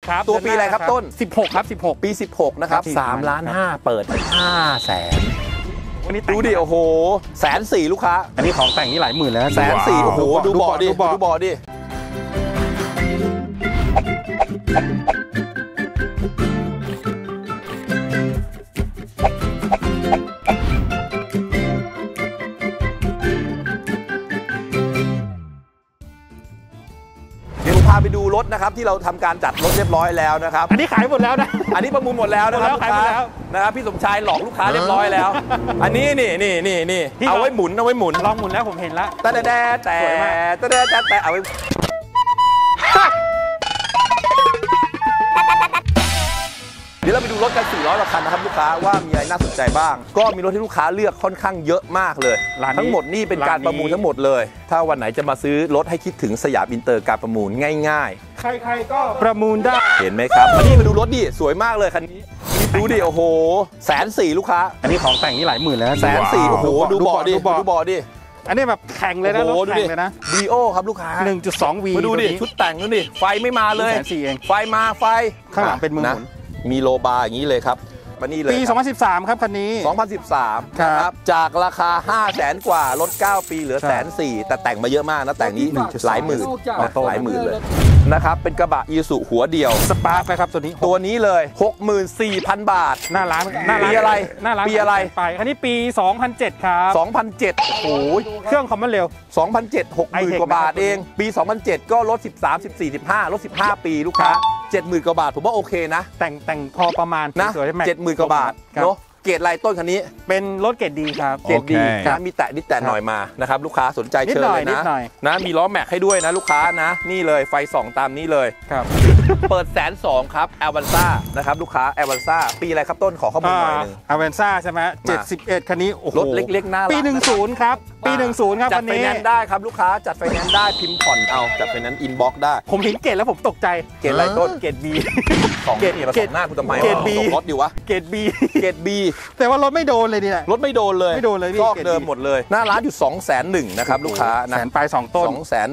ครับตัวปีอะไรครับต้น 16ครับ16 ปี16นะครับ3.5 ล้านเปิด500,000ดูดิโอ้โห140,000ลูกค้าอันนี้ของแต่งนี่หลายหมื่นแล้ว 140,000โอ้โหดูเบาะดิดูเบาะดิพาไปดูรถนะครับที่เราทำการจัดรถเรียบร้อยแล้วนะครับอันนี้ขายหมดแล้วนะอันนี้ประมูลหมดแล้วนะครับลูกค้านะครับพี่สมชายหลอกลูกค้าเรียบร้อยแล้วอันนี้นี่เอาไว้หมุนลองหมุนแล้วผมเห็นแล้วแต่เอาไว้เดี๋ยวเราไปดูรถกัน400 กว่าคันนะครับลูกค้าว่ามีอะไรน่าสนใจบ้างก็มีรถที่ลูกค้าเลือกค่อนข้างเยอะมากเลยทั้งหมดนี่เป็นการประมูลทั้งหมดเลยถ้าวันไหนจะมาซื้อรถให้คิดถึงสยามอินเตอร์การประมูลง่ายๆใครๆก็ประมูลได้เห็นไหมครับมานี่มาดูรถดิสวยมากเลยคันนี้ดูดิโอ้โห140,000ลูกค้าอันนี้ของแต่งนี่หลายหมื่นแล้ว 140,000โอ้โหดูเบาะดิอันนี้แบบแข่งเลยนะรถแข่งเลยนะดีโอครับลูกค้า 1.2V มาดูดิชุดแต่งดูดิไฟไม่มาเลยไฟมาไฟข้างหลังเป็นมือหมุนมีโลบาร์อย่างนี้เลยครับมานี่เลยปี2013ครับคันนี้ 2013ครับจากราคา500,000 กว่ารถ9 ปีเหลือ140,000แต่แต่งมาเยอะมากนะแต่งนี้หลายหมื่นหลายหมื่นเลยนะครับเป็นกระบะอีซูหัวเดียวสปาร์คไปครับตัวนี้เลย 64,000 บาทหน้าร้านปีอะไรไปคันนี้ปี2007ครับ 2007โอ้โหเครื่องคอมมอนเร็ว 2007 60,000 กว่าบาทเองปี2007ก็รถ13 14 15รถ15 ปีลูกค้า70,000 กว่าบาทผมว่าโอเคนะแต่งพอประมาณนะ70,000 กว่าบาทเนาะเกรดอะไรต้นคันนี้เป็นรถเกรดดีครับเกรดดีนะมีแตะนิดแตะหน่อยมานะครับลูกค้าสนใจเชิญเลยนะมีล้อแม็กให้ด้วยนะลูกค้านะนี่เลยไฟส่องตามนี้เลยครับเปิด120,000ครับแอลวันซ่านะครับลูกค้าแอลวันซ่าปีอะไรครับต้นขอข้อมูลหน่อยนึงแอลวันซ่าใช่ไหม71คันนี้โอ้โหรถเล็กๆน่ารักปี10ครับปี10ครับจัดไฟแนนซ์ได้ครับลูกค้าจัดไฟแนนซ์ได้พิมพ์ผ่อนเอาจัดไฟแนนซ์อินบ็อกซ์ได้ผมเห็นเกรดแล้วผมตกใจเกรดอะไรต้นเกรด B เกรดมาส่งหน้าคุณทำไมเกรด B รถดิวะเกรด B แต่ว่ารถไม่โดนเลยนี่แหละรถไม่โดนเลยซอกเดิมหมดเลยหน้าร้านอยู่201,000นะครับลูกค้านะ100,000 ปลาย2ต้น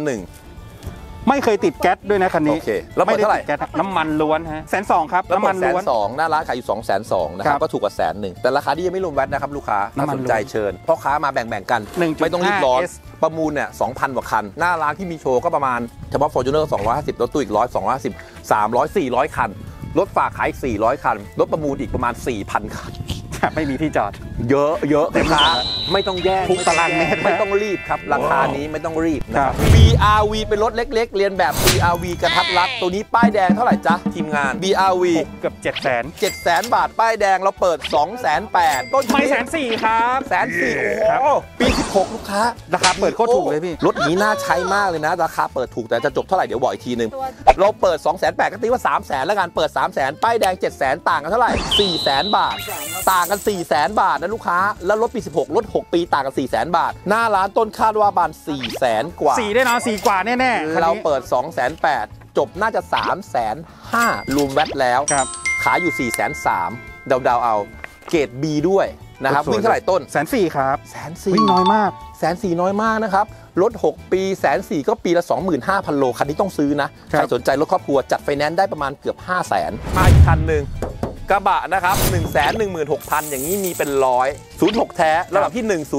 201,000 ไม่เคยติดแก๊สด้วยนะคันนี้โอเคแล้วเท่าไหร่น้ำมันล้วนฮะ120,000ครับน้ำมันล้วน 120,000หน้าร้านขายอยู่220,000นะครับก็ถูกกว่า100,000แต่ราคาที่ยังไม่รวมแวตนะครับลูกค้าถ้าสนใจเชิญพ่อค้ามาแบ่งกันไม่ต้องรีบร้อนประมูลเนี่ย 2,000 กว่าคันหน้าร้านที่มีโชว์ก็ประมาณเฉพาะ Fortuner 250รถตู้อีก100 250 300 400 คันรถฝากขาย400 คันรถประมูลอีกประมาณ 4,000 คันไม่มีที่จอดเยอะเต็มร้านไม่ต้องแย่งทุกตารางเมตรไม่ต้องรีบครับราคานี้ไม่ต้องรีบนะครับ BRV เป็นรถเล็กๆเรียนแบบ BRV กระทัดรัดตัวนี้ป้ายแดงเท่าไหร่จ๊ะทีมงาน BRV เกือบ 700,000 บาทป้ายแดงเราเปิด 280,000ต้นไม่140,000ครับ 140,000โอ้ปี16ลูกค้าราคาเปิดโคตรถูกเลยพี่รถนี้น่าใช้มากเลยนะราคาเปิดถูกแต่จะจบเท่าไหร่เดี๋ยวบอกอีกทีนึงเราเปิด 280,000ก็ตีว่า300,000แล้วกันเปิด 300,000ป้ายแดง700,000ต่างกันเท่าไหร่400,000 บาทต่างกัน400,000 บาทนะลูกค้าแล้วรถปี16รถ6ปีต่างกัน400,000 บาทหน้าร้านต้นคาดว่าบาน400,000 กว่า 4ได้นะ4กว่าแน่ๆเราเปิด 280,000 จบน่าจะ 350,000 รวมแวตแล้วขายอยู่ 430,000 เดาเอาเกรด B ด้วยนะครับวิ่งเท่าไหร่ต้น 140,000ครับ 140,000 วิ่งน้อยมาก 140,000น้อยมากนะครับรถ6ปี140,000ก็ปีละ 25,000 โลคันนี้ต้องซื้อนะใครสนใจรถครอบครัวจัดไฟแนนซ์ได้ประมาณเกือบ 500,000มาอีกคันหนึ่งกระบะนะครับ116,000อย่างนี้มีเป็น100 06แท้ระดับที่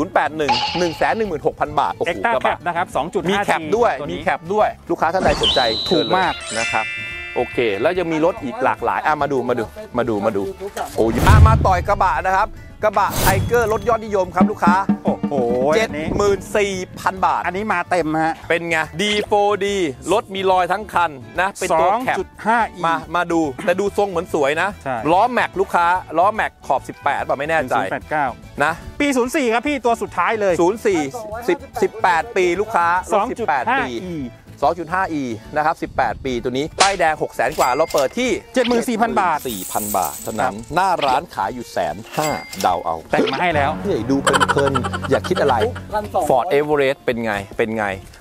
1081 116,000 บาทโอ้โหกระบะนะครับ2.5 มีแคปด้วยลูกค้าท่านใดสนใจถูกมากนะครับโอเคแล้วยังมีรถอีกหลากหลายมาดูโอ้ยมาต่อยกระบะนะครับกระบะไทเกอร์รถยอดนิยมครับลูกค้าโอ้โห 74,000 บาทอันนี้มาเต็มฮะเป็นไง D4D รถมีรอยทั้งคันนะเป็นตัวแคป 2.5E มาดูแต่ดูทรงเหมือนสวยนะล้อแม็กลูกค้าล้อแม็กขอบ18ป่ะไม่แน่ใจ 089 นะปี04ครับพี่ตัวสุดท้ายเลย 04 18 ปีลูกค้า 18 ปี 2.5e นะครับ18 ปีตัวนี้ป้ายแดง 600,000 กว่าเราเปิดที่ 74,000 บาท 4,000 บาทเท่านั้นหน้าร้านขายอยู่150,000เดาเอาแต่งมาให้แล้วดูเพลินๆอยากคิดอะไร Ford Everest เป็นไง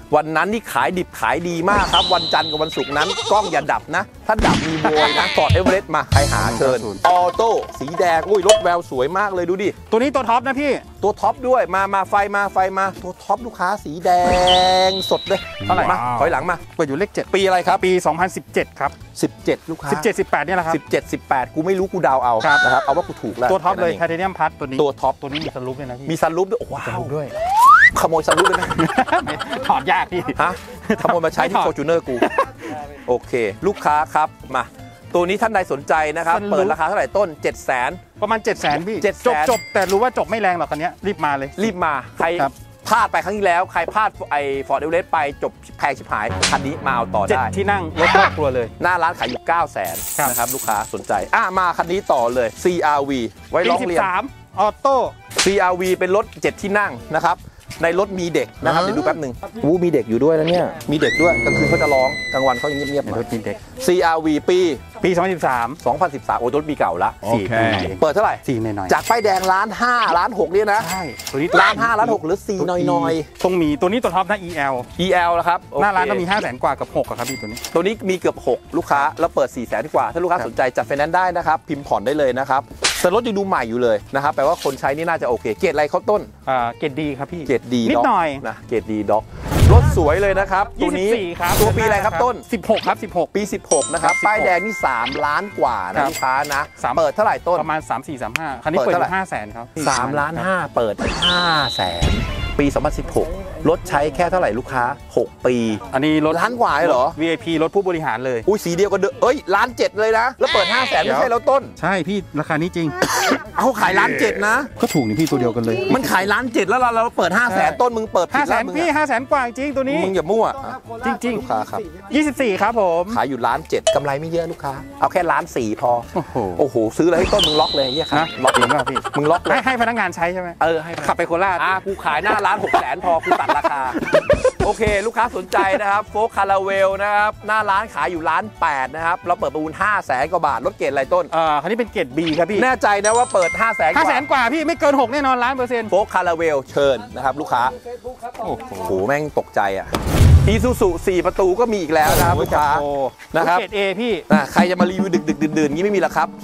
วันนั้นนี่ขายดิบขายดีมากครับวันจันทร์กับวันศุกร์นั้นกล้องอย่าดับนะถ้าดับมีโวยนะฟอร์ดเอเวอเรสต์มาใครหาเชิญออโต้สีแดงอุ้ยรถแววสวยมากเลยดูดิตัวนี้ตัวท็อปนะพี่ตัวท็อปด้วยมาไฟมาตัวท็อปลูกค้าสีแดงสดเลยเท่าไหร่มาถอยหลังมาเปิดอยู่เลข 7 ปีอะไรครับปี 2017 ครับ 17 ลูกค้า 17 18เนี่ยแหละครับ 17 18กูไม่รู้กูเดาเอาครับนะครับเอาว่ากูถูกแล้วตัวท็อปเลยไทแค่นั้นเทเนียมพัทตัวนี้ตัวท็อปตัวนี้มีสลูปเลยนะพี่มีซันรูฟด้วยว้าวด้วยขโมยซันรูฟได้ไหมถอดยากพี่ฮะขโมยมาใช้ที่ไม่ถอด Fortuner กู โอเค ลูกค้าครับมาตัวนี้ท่านใดสนใจนะครับ Sunroof เปิดราคาเท่าไหร่ต้น 700,000 ประมาณ 700,000 พี่ 700,000 จบแต่รู้ว่าจบไม่แรงหรอกคันนี้รีบมาเลยรีบมาใครครับพลาดไปครั้งที่แล้ว ใครพลาดไอ้ฟอร์ดเอเวอเรสต์ไปจบแพงชิบหายคันนี้มาเอาต่อได้ 7 ที่นั่งรถครอบครัวเลยหน้าร้านขายอยู่ 900,000 นะครับลูกค้าสนใจมาคันนี้ต่อเลย CRV ไว้ปีร้องเรียน 13 ออโต้ CRV เป็นรถ 7 ที่นั่งนะครับในรถมีเด็กนะครับเดี๋ยวดูแป๊บหนึ่งมีเด็กอยู่ด้วยนะเนี่ยมีเด็กด้วยกลางคืนเขาจะร้องกลางวันเขายังเงียบๆหน่รอถยมีเด็ก CRV ปีปี 2013 2013โอ้รถปีเก่าละ 4 ปีเปิดเท่าไหร่ 4หน่อยจากป้ายแดง1.5 ล้านเนี่ยนะใช่ตัวนี้ 1.5 ล้านหรือ4น้อยต้องมีตัวนี้ตัวท็อปนะ EL ๆ EL นะครับโอเคหน้าร้านก็มี 500,000 กว่ากับ6อะครับพี่ตัวนี้ตัวนี้มีเกือบ 6 ลูกค้าแล้วเปิด 400,000 กว่า ถ้าลูกค้าครับสนใจจัดไฟแนนซ์ได้นะครับ พิมพ์ผ่อนได้เลยนะครับแต่รถยังดูใหม่อยู่เลยนะครับแปลว่าคนใช้นี่น่าจะโอเค เกรดอะไรเขาต้นเกรดดีครับพี่เกรดดีนิดหน่อยนะเกรดดีด็อกรถสวยเลยนะครับ ตัวนี้ 24ครับตัวปีอะไรครับต้น 16 ครับ 16 ปี 16 นะครับ 16 ป้ายแดงนี่ 3 ล้านกว่าคนะรับลูกค้านะ 3 เปิดเท่าไหร่ต้นประมาณ 3 4 3 5คันนี้เปิเปิดดอเท่าไหร่ยู่500,000 ครับ 3 ล้าน 5 เปิด 500,000 ปี 2016 รถใช้แค่เท่าไหร่ลูกค้า 6 ปีอันนี้รถล้านกว่าเหรอ VIP รถผู้บริหารเลยอุ้ยสีเดียวกันเด้อเอ้ย1.7 ล้านเลยนะ แล้วเปิด 500,000 ไม่ใช่แล้วต้นใช่พี่ราคานี้จริงเอาขาย1.7 ล้านนะก็ถูกนี่พี่ตัวเดียวกันเลยมันขาย1.7 ล้านแล้วเราเปิด 500,000 ต้นมึงเปิดผิดแล้วมึง 500,000 พี่ 500,000 กว่าจริงตัวนี้มึงอย่ามั่วจริงลูกค้าครับๆ 24 ครับผมขายอยู่1.7 ล้านกำไรไม่เยอะลูกค้า เอาแค่1.4 ล้านพอโอ้โหโอ้โห ซื้อเลยให้ต้นมึงล็อกเลยเฮียครับนะล็อกจริงป่ะพี่มึงล็อกเลยให้พนักงานใช้ใช่ไหมให้ขับไปโคราชกูขายหน้าร้าน 600,000 พอกูตัดราคา โอเค ลูกค้าสนใจนะครับโฟล์คาราเวลนะครับหน้าร้านขายอยู่1.8 ล้านนะครับเราเปิดประมูล500,000 กว่าบาทรถเกรดอะไรต้นคันนี้เป็นเกรด B ครับพี่แน่ใจนะว่าเปิด 500,000 กว่า 500,000 กว่าพี่ไม่เกิน 6 แน่นอน1,000,000% โฟล์คาราเวลเชิญนะครับลูกค้าโอ้โหโอ้โหแม่งตกใจอ่ะอีซูซู4 ประตูก็มีอีกแล้วนะครับลูกค้าโอ้นะครับเกรด A พี่ใครจะมารีวิวดึกๆดื่นๆงี้ไม่มีแล้วครับ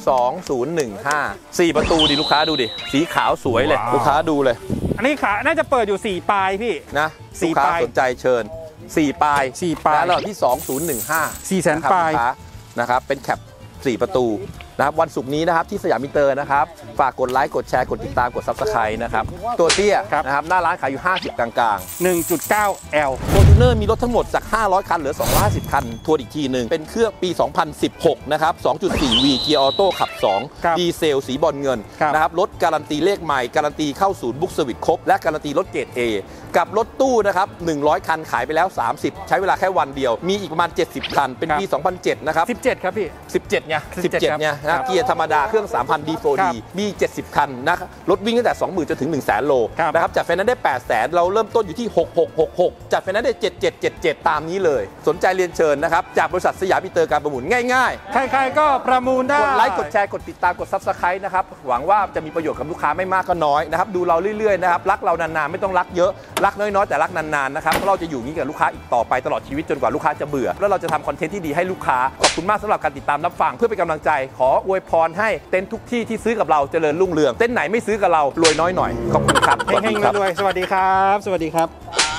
2015 4 ประตูดิลูกค้าดูดิสีขาวสวยเลยว้าวลูกค้าดูเลยอันนี้ขาน่าจะเปิดอยู่ 4 ปลายพี่นะสี่ลูกค้าปลายสนใจเชิญ 4 ปลาย 4 ปลายและระดับที่ 2015 400,000 ปลายนะครับเป็นแคป 4 ประตูนะครับวันศุกร์นี้นะครับที่สยามมินเตอร์นะครับฝากกดไลค์กดแชร์กดติดตามกด Subscribe นะครับตัวเตี้ยครับนะครับหน้าร้านขายอยู่ 50 กลางๆ 1.9 L Fortuner มีรถทั้งหมดจาก 500 คันเหลือ 250 คัน ทวนอีกทีหนึ่งเป็นเครื่องปี 2016 นะครับ 2.4V เกียร์ออโต้ขับครับ 2 ดีเซลสีบอลเงินครับนะครับ รถการันตีเลขใหม่ การันตีเข้าศูนย์บุ๊กเซอร์วิสครบ และการันตีรถเกรด A กับรถตู้นะครับ 100 คันขายไปแล้ว 30 ใช้เวลาแค่วันเดียว มีอีกประมาณ 70 คัน เป็นปี 2007 นะครับ 17 ครับพี่ 17ไง 17 17ไงครันะบเกียร์ธรรมดาเครื่อง 3,000 D4D ครับมี 70 คันนะครับรถวิ่งตั้งแต่ 20,000 จนถึง 100,000 โลครับนะครับจัดไฟแนนซ์ได้ 800,000 เราเริ่มต้นอยู่ที่ 6666 จัดไฟแนนซ์ได้ 7777 ตามนี้เลย สนใจเรียนเชิญนะครับ จากบริษัทสยามมินเตอร์การประมูลง่ายใครๆก็ประมูลๆได้กดไลค์กดแชร์กดติดตามกด Subscribe นะครับหวังว่าจะมีประโยชน์กับลูกค้าไม่มากก็น้อยนะครับดูเราเรื่อยๆนะครับรักเรานานๆไม่ต้องรักเยอะรักน้อยๆแต่รักนานๆนะครับเพราะเราจะอยู่อย่างนี้กับลูกค้าอีกต่อไปตลอดชีวิตจนกว่าลูกค้าจะเบื่อแล้วเราจะทำคอนเทนต์ที่ดีให้ลูกค้าขอบคุณมากสำหรับการติดตามรับฟังเพื่อเป็นกำลังใจขออวยพรให้เต็นท์ทุกที่ที่ซื้อกับเราเจริญรุ่งเรืองเต็นท์ไหนไม่ซื้อกับเรารวยน้อยหน่อยขอบคุณครับสวัสเฮดีงครับๆรวยๆสวัสดีครับ สวัสดีครับ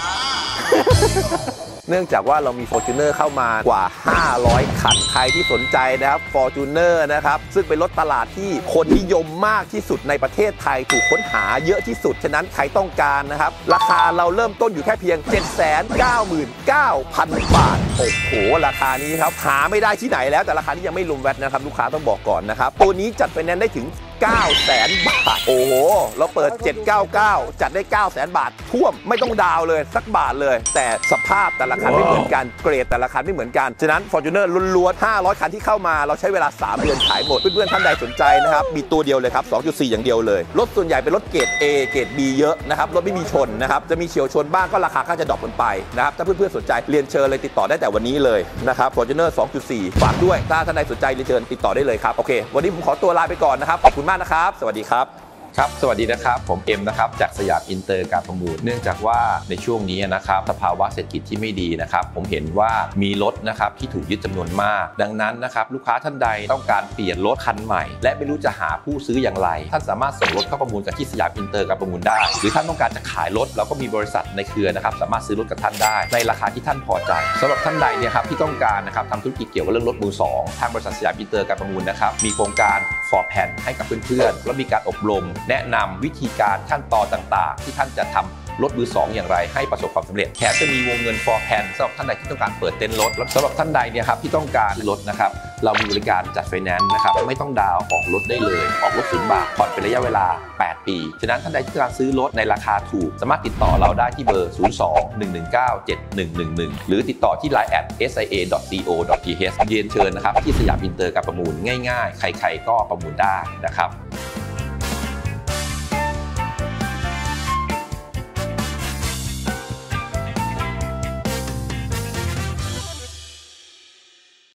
เนื่องจากว่าเรามี Fortuner เข้ามากว่า 500 คัน ใครที่สนใจนะครับ Fortuner นะครับ ซึ่งเป็นรถตลาดที่คนนิยมมากที่สุดในประเทศไทยถูกค้นหาเยอะที่สุด ฉะนั้นใครต้องการนะครับ ราคาเราเริ่มต้นอยู่แค่เพียง 799,000 บาท โอ้โห ราคานี้ครับ หาไม่ได้ที่ไหนแล้วแต่ราคานี้ยังไม่รวมแวตนะครับ ลูกค้าต้องบอกก่อนนะครับ ตัวนี้จัดไฟแนนซ์ได้ถึง 900,000 บาท โอ้โห เราเปิด 799 จัดได้ 900,000 บาท ท่วมไม่ต้องดาวเลยสักบาทเลย แต่สภาพแต่ละคันไม่เหมือนกัน เกรดแต่ละคันไม่เหมือนกัน ฉะนั้น Fortuner ล้วนๆ 500 คันที่เข้ามาเราใช้เวลา 3 เดือนขายหมด เพื่อนๆ ท่านใดสนใจนะครับ มีตัวเดียวเลยครับ 2.4 อย่างเดียวเลย รถส่วนใหญ่เป็นรถเกรด A เกรด B เยอะนะครับ รถไม่มีชนนะครับ จะมีเฉียวชนบ้างก็ราคาก็จะดรอปกันไปนะครับ ถ้าเพื่อนๆ สนใจเรียนเชิญเลยติดต่อได้แต่วันนี้เลยนะครับ Fortuner 2.4 ฝากด้วย ถ้าท่านใดสนใจเรียนเชิญติดต่อได้เลยครับ โอเค วันนี้ผมขอตัวลาไปก่อนนะครับ ขอบคุณมากนะครับ สวัสดีครับครับสวัสดีนะครับผมเอ็มนะครับจากสยามอินเตอร์การประมูลเนื่องจากว่าในช่วงนี้นะครับสภาวะเศรษฐกิจที่ไม่ดีนะครับผมเห็นว่ามีรถนะครับที่ถูกยึดจำนวนมากดังนั้นนะครับลูกค้าท่านใดต้องการเปลี่ยนรถคันใหม่และไม่รู้จะหาผู้ซื้ออย่างไรท่านสามารถส่งรถเข้าประมูลกับที่สยามอินเตอร์การประมูลได้หรือท่านต้องการจะขายรถเราก็มีบริษัทในเครือนะครับสามารถซื้อรถกับท่านได้ในราคาที่ท่านพอใจสำหรับท่านใดเนี่ยครับที่ต้องการนะครับทำธุรกิจเกี่ยวกับเรื่องรถมือสองทางบริษัทสยามอินเตอร์การประมูลนะครับมีโครงการ for plan ให้กับเพื่อนๆและมีการอบรมแนะนำวิธีการขั้นตอนต่างๆที่ท่านจะทำรถมือสองอย่างไรให้ประสบความสำเร็จแถมจะมีวงเงิน for plan สำหรับท่านใดที่ต้องการเปิดเต็นท์รถและสำหรับท่านใดเนี่ยครับที่ต้องการรถนะครับเรามีบริการจัดไฟแนนซ์นะครับไม่ต้องดาวน์ออกรถได้เลยออกรถ0 บาทผ่อนเป็นระยะเวลา8 ปีฉะนั้นท่านใดที่ต้องการซื้อรถในราคาถูกสามารถติดต่อเราได้ที่เบอร์ 02-119-7111 หรือติดต่อที่ line @sia.co.th เรียนเชิญนะครับที่สยามอินเตอร์การประมูลง่ายๆใครๆก็ประมูลได้นะครับ